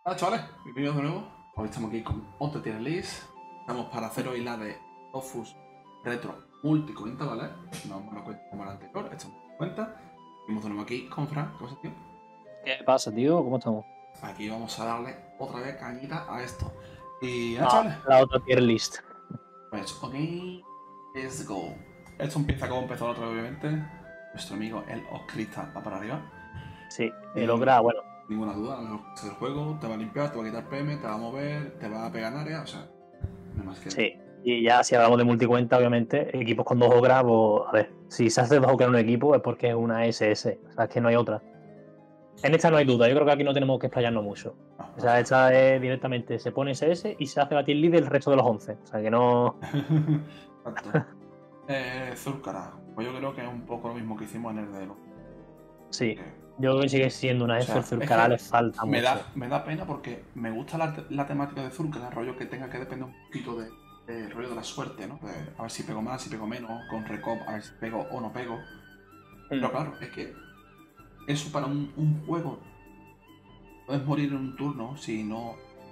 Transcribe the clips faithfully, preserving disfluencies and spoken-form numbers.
Hola chavales, bienvenidos de nuevo. Hoy estamos aquí con otra tier list. Estamos para hacer hoy la de Dofus Retro Multicuenta, ¿vale? No me lo cuento como la anterior, esta me cuenta. Estamos de nuevo aquí con Fran, ¿qué pasa, tío? ¿Qué pasa, tío? ¿Cómo estamos? Aquí vamos a darle otra vez cañita a esto. Y nada, Ah, chavales. la otra tier list. Pues, ok, let's go. Esto empieza como empezó el otro, obviamente. Nuestro amigo el Oscrista va para arriba. Sí, Y el Ogra, bueno. Ninguna duda, a lo mejor del juego, te va a limpiar, te va a quitar P M, te va a mover, te va a pegar en área, o sea, no más que. Sí. Y ya si hablamos de multicuenta, obviamente, equipos con dos Ogras, pues, a ver, si se hace dos Ogras en un equipo es porque es una S S. O sea, es que no hay otra. En esta no hay duda, yo creo que aquí no tenemos que explayarnos mucho. No, O sea, esta es directamente, se pone S S y se hace la tier list del resto de los once. O sea, que no. Exacto. eh, Zúlcara, pues yo creo que es un poco lo mismo que hicimos en el de los. Sí. Eh, Yo creo que sigue siendo una o S, sea, el Zúlcara es que le falta me mucho. da, me da pena porque me gusta la, la temática de Zúlcara, rollo que tenga que depender un poquito de, de rollo de la suerte, ¿no? De, a ver si pego más, si pego menos, con recop, a ver si pego o no pego. Pero claro, es que eso para un, un juego puedes morir en un turno si no.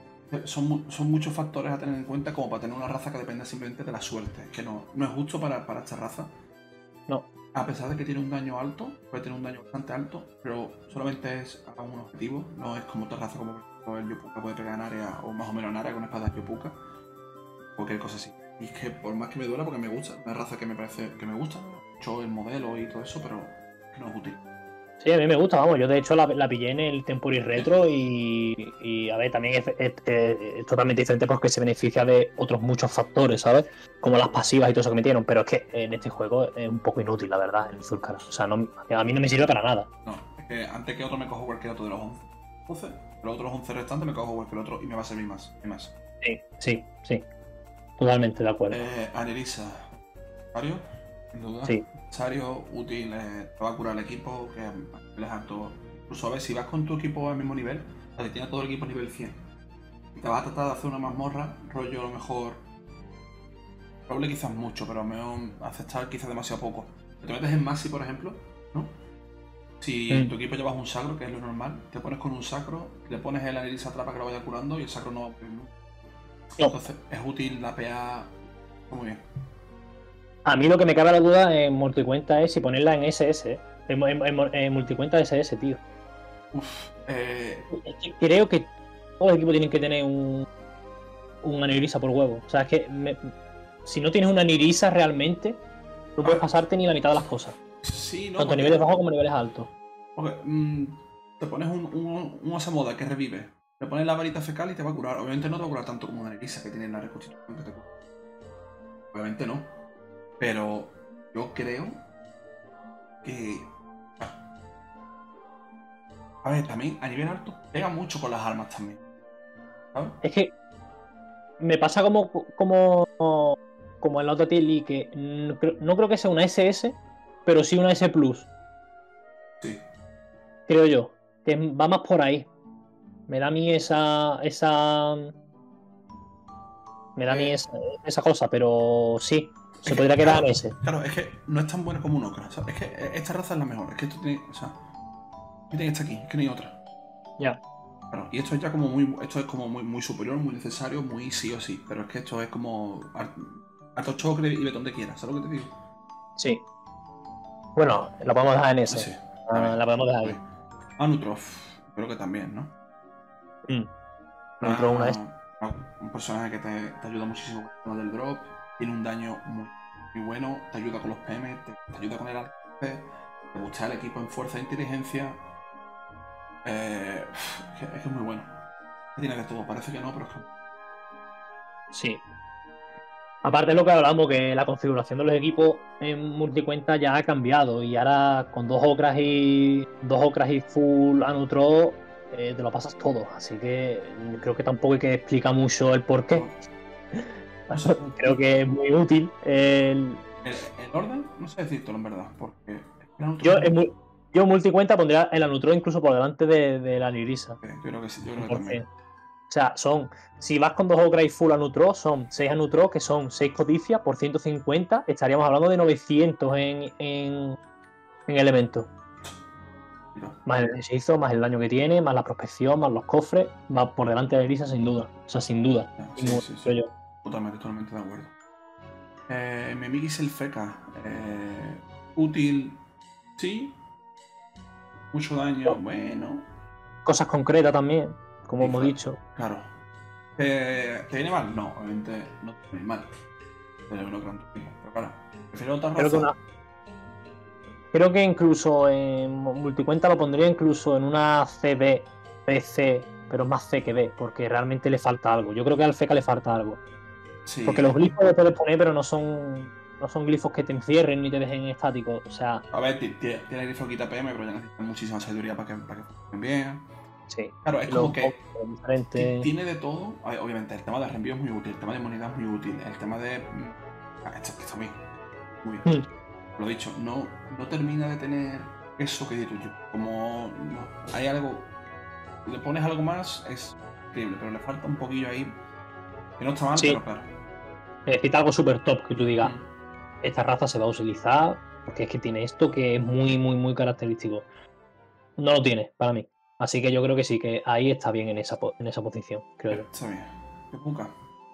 Son, son muchos factores a tener en cuenta como para tener una raza que dependa simplemente de la suerte. Es que no, no es justo para, para esta raza. No. A pesar de que tiene un daño alto, puede tener un daño bastante alto, pero solamente es a un objetivo. No es como otra raza como por ejemplo el Yopuka puede pegar en área o más o menos en área con espadas Yopuka. Cualquier cosa así. Y es que por más que me duela, porque me gusta, una raza que me parece que me gusta, mucho el modelo y todo eso, pero es que no es útil. Sí, a mí me gusta, vamos. Yo de hecho la, la pillé en el Tempuri Retro y, y a ver, también es, es, es, es totalmente diferente porque se beneficia de otros muchos factores, ¿sabes? Como las pasivas y todo eso que metieron, pero es que en este juego es un poco inútil, la verdad, el Zúlcara. O sea, no, a mí no me sirve para nada. No, es que antes que otro me cojo cualquier otro de los once. once, los otros once restantes me cojo cualquier otro y me va a servir más y más. Sí, sí, sí. Totalmente de acuerdo. Eh, Anelisa. ¿Sario? Sin duda. Sí. Sario, útil, eh, te va a curar el equipo, que es alto. Incluso a ver, si vas con tu equipo al mismo nivel, o sea, si tienes todo el equipo nivel cien, y te vas a tratar de hacer una mazmorra, rollo a lo mejor. Probable quizás mucho, pero a lo mejor aceptar quizás demasiado poco. Te metes en Masi, por ejemplo, ¿no? Si Mm. tu equipo llevas un sacro, que es lo normal, te pones con un sacro, le pones el Anelisa atrapa que lo vaya curando y el sacro no va a morir nunca. No. Entonces es útil la P A muy bien. A mí lo que me cabe la duda en multicuenta es si ponerla en S S, ¿eh? en, en, en, en multicuenta S S, tío. Uf, eh... Es que creo que todos los equipos tienen que tener un, un Anelisa por huevo. O sea, es que me, si no tienes una Anelisa realmente, no puedes pasarte ni la mitad de las cosas. Sí, no. Tanto a porque... niveles bajos como a niveles altos. Porque, mmm, te pones un, un, un Osamoda que revive, le pones la varita fecal y te va a curar. Obviamente no te va a curar tanto como una Anelisa que tiene la reconstitución que te cura. Obviamente no. Pero yo creo que. A ver, también a nivel alto pega mucho con las armas también. ¿Sabes? Es que me pasa como, como, como en la otra tier list, que no creo, no creo que sea una S S, pero sí una S Plus. Sí. Creo yo. Que va más por ahí. Me da a mí esa. esa. Me da a mí Eh, esa, esa cosa, pero sí. Se que, podría quedar claro, en ese. Claro, es que no es tan buena como un Okra. ¿Sabes? Es que esta raza es la mejor. Es que esto tiene. O sea. Tiene esta aquí, es que no hay otra. Ya. Claro, y esto es ya como muy. Esto es como muy, muy superior, muy necesario, muy sí o sí. Pero es que esto es como. Harto chocre y ve donde quieras, ¿sabes lo que te digo? Sí. Bueno, la podemos dejar en ese. Sí, Ah, la podemos dejar ahí. Anutrof, creo que también, ¿no? Mm. Ah, una S. un personaje que te, te ayuda muchísimo con el tema del drop, tiene un daño muy, muy bueno, te ayuda con los P M, te, te ayuda con el alcance, te gusta el equipo en fuerza e inteligencia. Eh, es, que, es que es muy bueno. Tiene de todo, parece que no, pero es que. Sí. Aparte de lo que hablamos, que la configuración de los equipos en multicuenta ya ha cambiado y ahora con dos ocras y dos ocras y full Anutro eh, te lo pasas todo. Así que creo que tampoco hay que explicar mucho el por qué. No sé, creo que es muy útil. El, el, el orden, no sé decírtelo en verdad, porque. Yo, en, yo en multicuenta pondría el Anutro incluso por delante de, de la Nirisa. Okay, yo creo que sí, yo creo que también. O sea, son, si vas con dos Okra y full Anutro, son seis Anutro, que son seis codicias por ciento cincuenta. Estaríamos hablando de novecientos en, en, en elementos. Más el hechizo, más el daño que tiene, más la prospección, más los cofres, va por delante de Elisa sin duda. O sea, sin duda. Sí, sí, sí, sí. Totalmente, totalmente de acuerdo. Eh, Mimikis el Feca. Eh, útil, sí. Mucho daño, bueno. Cosas concretas también, como Sí, hemos claro, dicho. Claro. ¿Te, ¿Te viene mal? No, obviamente no te viene mal. Pero yo creo que no te viene mal. Pero claro, prefiero otra raza. Creo que, una... Creo que incluso en multicuenta lo pondría incluso en una C B, P C, pero más C que B, porque realmente le falta algo. Yo creo que al Feca le falta algo. Sí. Porque los glifos los puedes poner, pero no son no son glifos que te encierren ni te dejen estático. O sea. A ver, tiene glifo quita P M, pero ya necesitas muchísima sabiduría para que, para que funcionen bien. Sí. Claro, es como que diferente... tiene de todo. Obviamente, el tema de reenvío es muy útil, el tema de inmunidad es muy útil, el tema de. Esto está bien. Muy bien. Mm. Lo dicho, no, no termina de tener eso que digo yo. Como no, hay algo. Le pones algo más, es increíble, pero le falta un poquillo ahí. Que no está mal, sí. Pero claro. Necesita algo súper top que tú digas. Mm. Esta raza se va a utilizar porque es que tiene esto que es muy, muy, muy característico. No lo tiene, para mí. Así que yo creo que sí, que ahí está bien en esa, en esa posición, creo yo. Está bien. Yopuka.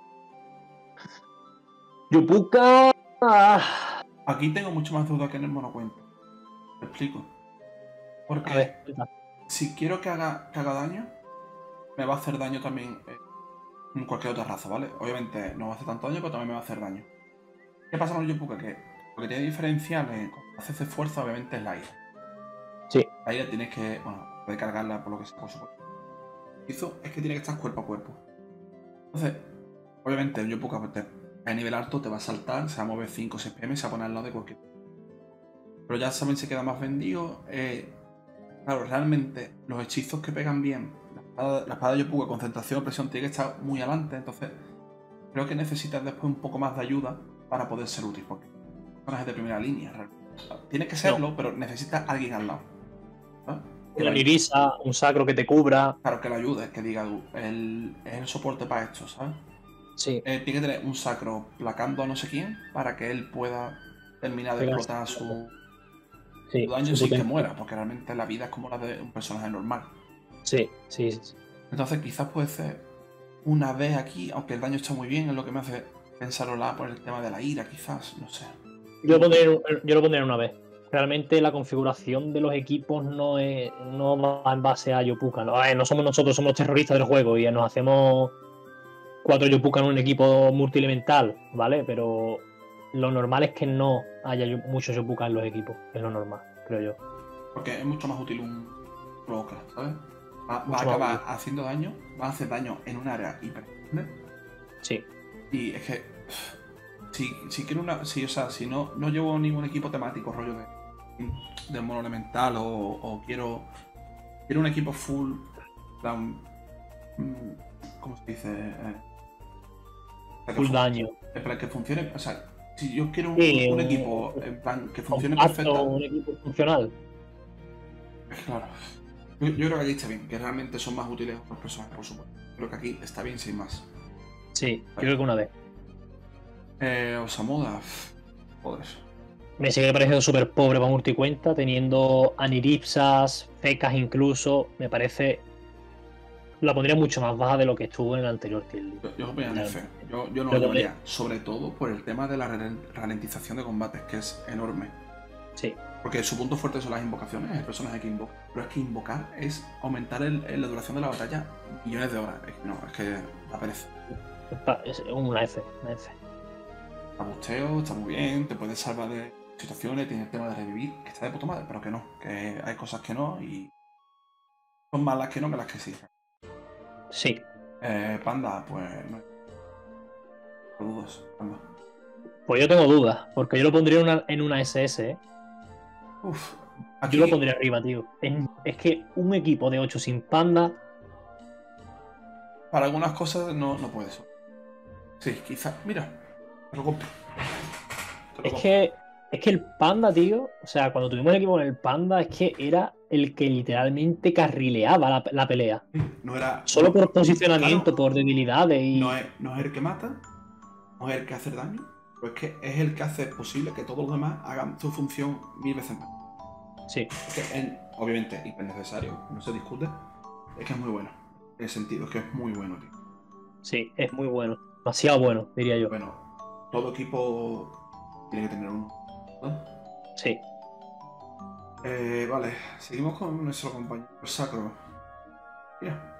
Yopuka. Aquí tengo mucho más duda que en el monocuento. Te explico. Porque ver, si quiero que haga, que haga daño, me va a hacer daño también en cualquier otra raza, ¿vale? Obviamente no va a hacer tanto daño, pero también me va a hacer daño. ¿Qué pasa con el Yopuka? Que lo que tiene diferenciales cuando haces de fuerza, obviamente, es la ira. Sí. La ira tienes que, bueno, puede cargarla por lo que sea, por supuesto. Hizo es que tiene que estar cuerpo a cuerpo. Entonces, obviamente, el Yopuka a nivel alto te va a saltar, se va a mover cinco o seis P M y se va a poner al lado de cualquier. Pero ya saben, se queda más vendido. Eh, claro, realmente los hechizos que pegan bien, la espada, la espada de Yopuka, concentración, presión, tiene que estar muy adelante. Entonces, creo que necesitas después un poco más de ayuda para poder ser útil. Porque personajes de primera línea, realmente. Tiene que serlo, no. Pero necesitas a alguien al lado. ¿no? Una Nirisa, un sacro que te cubra. Claro, que lo ayude, que diga, él es el soporte para esto, ¿sabes? Sí. Eh, tiene que tener un sacro placando a no sé quién para que él pueda terminar de explotar su, sí, su daño sin que muera, porque realmente la vida es como la de un personaje normal. Sí, sí, sí. Entonces quizás puede ser una vez aquí, aunque el daño está muy bien, es lo que me hace pensarlo la por el tema de la ira, quizás, no sé. Yo lo pondré, yo lo pondré una vez. Realmente la configuración de los equipos no es no va en base a Yopuka. No, no somos nosotros, somos terroristas del juego y nos hacemos cuatro Yopuka en un equipo multielemental, ¿vale? Pero lo normal es que no haya muchos Yopuka en los equipos. Es lo normal, creo yo. Porque es mucho más útil un provoca, ¿sabes? Va, va a acabar útil. haciendo daño, va a hacer daño en un área hiper grande. Sí. Y es que si, si quiero una. Si, o sea, si no, no llevo ningún equipo temático, rollo de, de mono elemental, o, o quiero. Quiero un equipo full. Plan, ¿cómo se dice? Eh, full daño. Para que funcione. O sea, si yo quiero un, sí, un, un equipo en plan que funcione perfecto. Un equipo funcional. Claro. Yo, yo creo que aquí está bien, que realmente son más útiles otras personas, por supuesto. Creo que aquí está bien sin más. Sí, vale. Creo que una vez. Eh, Osamuda. Joder. Me sigue pareciendo súper pobre para multicuenta, teniendo aniripsas, fecas incluso. Me parece. La pondría mucho más baja de lo que estuvo en el anterior tier. Yo, yo opino en F. Yo, yo no lo llevaría, sobre todo por el tema de la ralentización de combates, que es enorme. Sí. Porque su punto fuerte son las invocaciones, el personaje que invoca. Pero es que invocar es aumentar el, el, la duración de la batalla millones de horas. Es que no, es que da pereza. Es una F, una F. Está busteo, está muy bien, te puedes salvar de situaciones, tiene el tema de revivir, que está de puta madre, pero que no, que hay cosas que no y son más las que no que las que sí. Sí. Eh, Panda, pues no hay dudas, Panda. Pues yo tengo dudas, porque yo lo pondría en una, en una S S, ¿eh? Uf, aquí... Yo lo pondría arriba, tío. Es, es que un equipo de ocho sin Panda... Para algunas cosas no, no puede ser. Sí, quizás... Mira, te lo compro. Te lo es compro. que... Es que el Panda, tío... O sea, cuando tuvimos el equipo con el Panda, es que era el que literalmente carrileaba la, la pelea. No era... Solo no, por posicionamiento, claro, por debilidades y... No es, no es el que mata, no es el que hace daño, pero es que es el que hace posible que todos los demás hagan su función mil veces más. Sí. Porque en, obviamente hiper necesario, no se discute, es que es muy bueno. En el sentido, es que es muy bueno, tío. Sí, es muy bueno. Demasiado bueno, diría yo. Bueno, todo equipo tiene que tener uno, ¿no? Sí. Eh, vale, seguimos con nuestro compañero Sacro. Mira,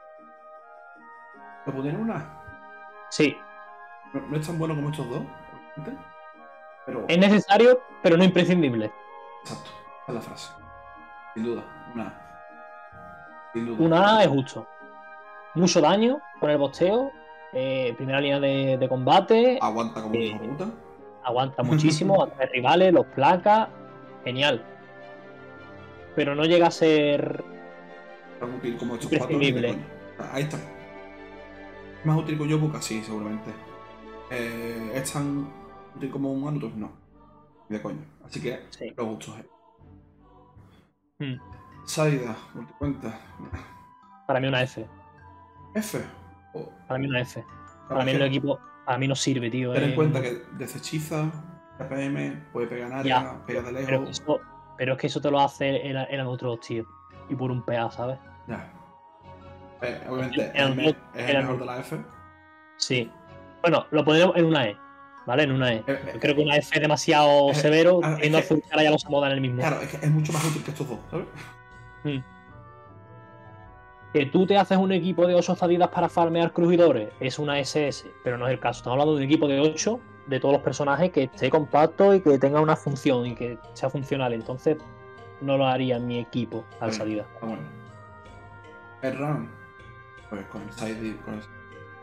¿lo pondré en una? Sí. No, no es tan bueno como estos dos, obviamente, pero... Es necesario, pero no imprescindible. Exacto, esa es la frase. Sin duda, una. Sin duda. Una A es justo. Mucho daño con el bosteo. eh, primera línea de, de combate. Aguanta como un hijo eh, de puta. aguanta muchísimo. Atrae rivales, los placa. Genial. Pero no llega a ser Tan útil como estos cuatro ni de imprescindible. coña. Ahí está. Más útil que yo, porque sí, seguramente. Eh, ¿Es tan útil como un Anutos? No. Ni de coña. Así que, Sí. los gustos. eh. Mm. Salida, multicuenta. Para mí una F. F. Oh, Para mí una F. claro, Para mí es el que equipo. Para mí no sirve, tío. ten en eh, cuenta no- que deshechiza, A P M, puede pegar en Ya, área, pega de Pero es, que lejos. eso, pero es que eso te lo hace el, el Anutros, tío. Y por un P A, ¿sabes? Ya. Eh, obviamente, es El el, me- Anutros- es el el mejor Anutros- de la F. Sí. Bueno, lo pondremos en una E. ¿Vale? En una E. Eh, eh, Yo creo que una F es demasiado eh, severo. claro, es Teniendo a que- Zulcara ya los moda en el mismo. Claro, es que es mucho más útil que estos dos, ¿sabes? Mm. Que tú te haces un equipo de ocho Zadidas para farmear crujidores es una S S, pero no es el caso. Estamos hablando de un equipo de ocho de todos los personajes que esté compacto y que tenga una función y que sea funcional. Entonces, no lo haría en mi equipo al Está salida. Está bueno. El run, pues con el side con el...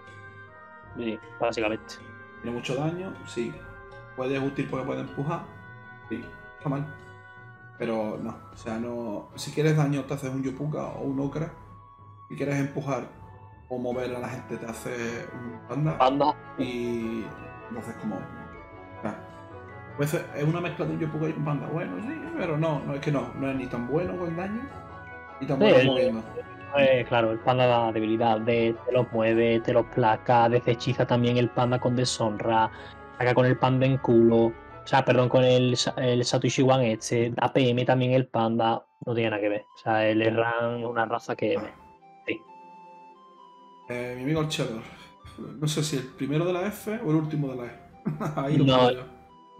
Sí, básicamente. Tiene mucho daño, sí. Puede ser útil porque puede empujar, sí. Está mal. Pero no, o sea, no. Si quieres daño, te haces un Yopuka o un Okra. Si quieres empujar o mover a la gente, te haces un Panda. Panda. Y entonces, como. O sea, pues es una mezcla de un Yopuka y un Panda. Bueno, sí, pero no, no es que no. No es ni tan bueno con el daño, ni tan Sí, bueno el- moviendo. Eh, claro, el panda da debilidad, de, te los mueve, te los placa, deshechiza también el panda con deshonra, saca con el panda en culo, o sea, perdón, con el, Sa- el Satoshi One este, da P M también el panda, no tiene nada que ver. O sea, el Erran es una raza que Ah. sí. Eh, mi amigo el Cheddar. No sé si el primero de la F o el último de la E. Ahí lo No. pongo yo.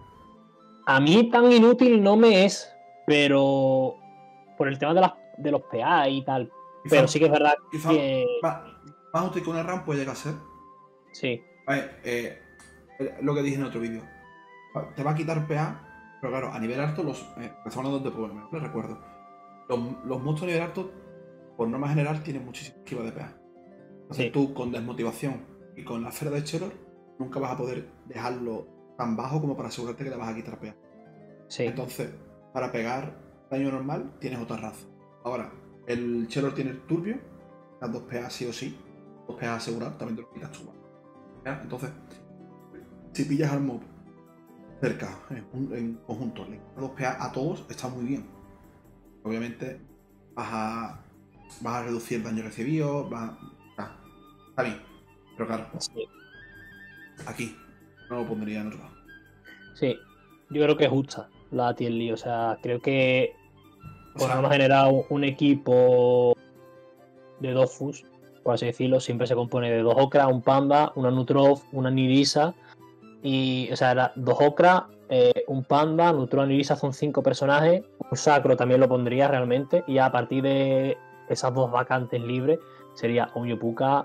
A mí tan inútil no me es, pero por el tema de, las, de los P A y tal. Quizá, Pero sí que es verdad quizá que más, más útil que una RAM puede llegar a ser. sí, A ver, eh, eh, lo que dije en otro vídeo. Te va a quitar P A, pero claro, a nivel alto, los. Eh, estamos hablando de Pokémon, les recuerdo. Los, los monstruos a nivel alto, por norma general, tienen muchísima esquiva de P A. Entonces Sí. tú, con desmotivación y con la esfera de Cheror, nunca vas a poder dejarlo tan bajo como para asegurarte que le vas a quitar P A. sí, Entonces, para pegar daño normal, tienes otra raza. Ahora, el Cheror tiene el turbio, las dos P A sí o sí, dos P A asegurados, también te lo quitas tú. ¿Ya? Entonces, si pillas al mob cerca, en, un- en conjunto, le quitas dos P A a todos, está muy bien. Obviamente, vas a, vas a reducir el daño recibido, vas a- está bien. Pero claro, sí. aquí no lo pondría en otro lado. Sí, yo creo que es justa la tier list. O sea, creo que O por sea, norma general un equipo de dos Fus, por así decirlo, siempre se compone de dos Okra, un Panda, una Nutrov, una Nidisa. Y, o sea, era dos Okra, eh, un Panda, Nutrov, Nidisa son cinco personajes. Un Sacro también lo pondría realmente. Y a partir de esas dos vacantes libres sería un Yopuka,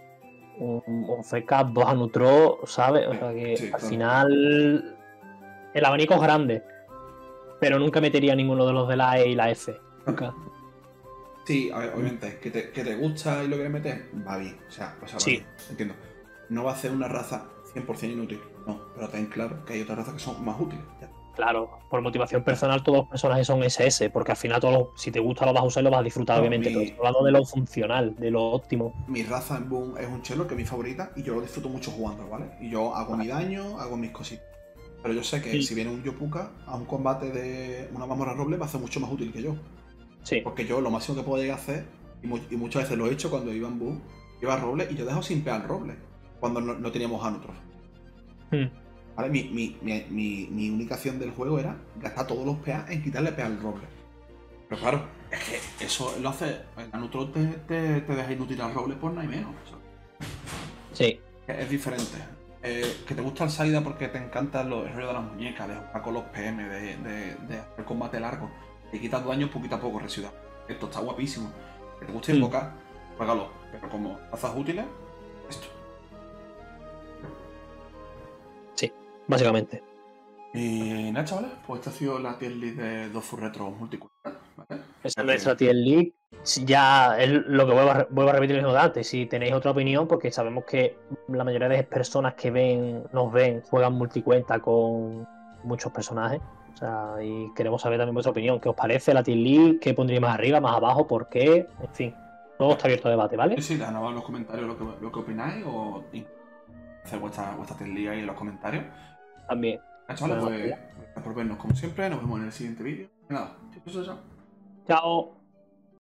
un, un Feca, dos Anutro, ¿sabes? O sea que Sí, al claro. final el abanico es grande, pero nunca metería ninguno de los de la E y la F. Nunca. Sí, a ver, obviamente, que te, que te gusta y lo quieres meter, va bien. O sea, o sea va Sí. bien, entiendo. No va a ser una raza cien por cien inútil, no, pero ten claro que hay otras razas que son más útiles. Ya. Claro, por motivación personal todos los personajes son S S, porque al final todos los- si te gusta lo vas a usar y lo vas a disfrutar, No, obviamente, mi- pero estoy hablando de lo funcional, de lo óptimo. Mi raza en Boom es un Chelo, que es mi favorita, y yo lo disfruto mucho jugando, ¿vale? Y yo hago mi daño, hago mis cositas. Pero yo sé que Sí. si viene un Yopuka a un combate de una mamorra roble, va a ser mucho más útil que yo. Sí, Porque yo lo máximo que puedo llegar a hacer, y, mu- y muchas veces lo he hecho cuando iba en Boom, iba a roble y yo dejo sin pegar roble, cuando no, no teníamos Anutros. Hmm. ¿Vale? Mi, mi, mi, mi, mi única acción del juego era gastar todos los P A en quitarle P A al roble. Pero claro, es que eso lo hace. En Neutro te, te, te deja inútil al roble por nada y menos. ¿Sabes? Sí. Es diferente. Eh, que te gusta el Saida porque te encantan los el rollo de las muñecas, de jugar con los P M, de, de, de hacer combate largo, de quitar daños poquito a poco, Residual. Esto está guapísimo. Que te gusta invocar, mm. juégalo. Pero como hazas útiles, esto. Sí, básicamente. Y nada, chavales, pues esta ha sido la tier list de Dofus Retro multicuenta, ¿vale? Esta es nuestra tier list. Ya es lo que vuelvo a, vuelvo a repetir lo mismo de antes. Si tenéis otra opinión, porque sabemos que la mayoría de personas que ven, nos ven, juegan multicuenta con muchos personajes. O sea, y queremos saber también vuestra opinión. ¿Qué os parece la tier list? ¿Qué pondréis más arriba, más abajo? ¿Por qué? En fin, todo está abierto a debate, ¿vale? Sí, sí, dejad en los comentarios lo que, lo que opináis o hacer vuestra, vuestra tier list ahí en los comentarios. También. Ah, chavales, pues gracias por vernos como siempre. Nos vemos en el siguiente vídeo. Nada, chao. Chao.